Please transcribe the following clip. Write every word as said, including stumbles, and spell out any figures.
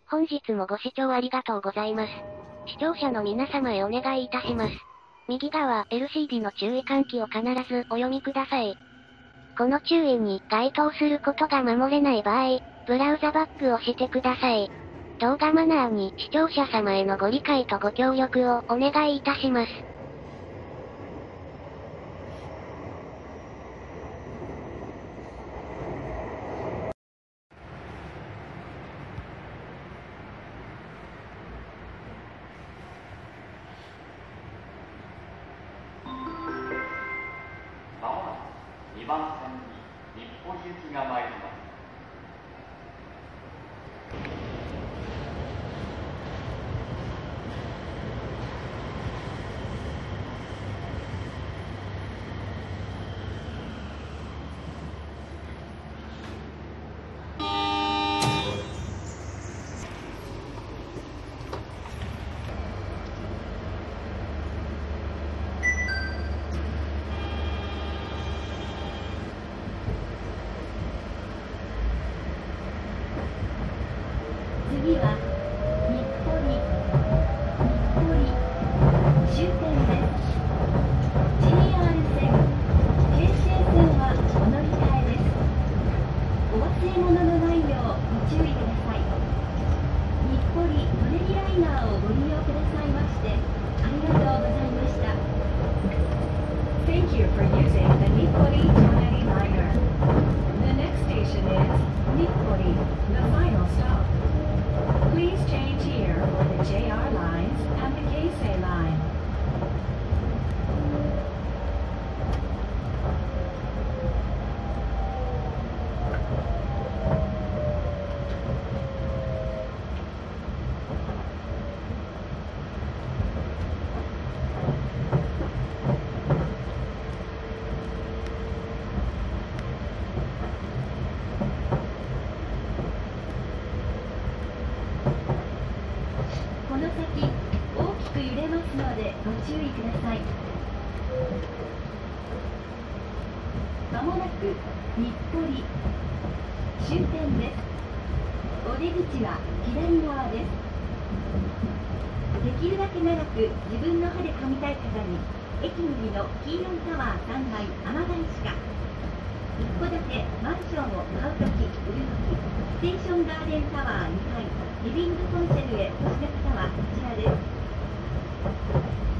本日もご視聴ありがとうございます。視聴者の皆様へお願いいたします。右側 エルシーディー の注意喚起を必ずお読みください。この注意に該当することが守れない場合、ブラウザバックをしてください。動画マナーに視聴者様へのご理解とご協力をお願いいたします。 まもなくにばん線に日暮里行きが参ります。 次は日暮里、日暮里終点です。 ジェイアール 線、京成線はお乗り換えです。お忘れ物のないようご注意ください。日暮里舎人ライナーをご利用くださいましてありがとうございました。 Thank you for using the Nippori Toneri liner. The next station is Nippori, the final stop. Please change here for the J R lines and the Keisei line. この先大きく揺れますのでご注意ください。まもなく日暮里終点です。お出口は左側です。できるだけ長く自分の歯で噛みたい方に駅右の黄色いタワーさんがい天貝しか、一戸建てマンションを買うとき売るとき、ステーションガーデンタワーにかいリビングコンシェルへお越しの方はこちらです。